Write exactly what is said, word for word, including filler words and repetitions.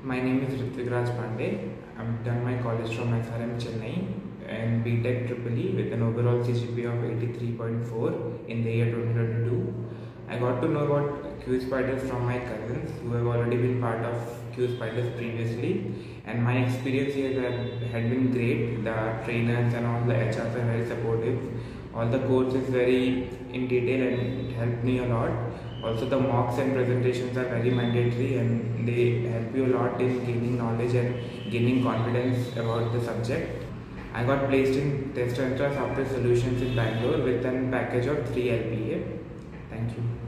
My name is Ritvik Raj Pandey. I've done my college from S R M Chennai and B Tech Triple E with an overall C G P A of eighty-three point four in the year twenty twenty-two. I got to know about Q Spiders from my cousins who have already been part of Q Spiders previously, and my experience here had, had been great. The trainers and all the H Rs are very supportive. All the course is very in detail and it helped me a lot. Also, the mocks and presentations are very mandatory and they help you a lot in gaining knowledge and gaining confidence about the subject. I got placed in Test Center Software Solutions in Bangalore with a package of three L P A. Thank you.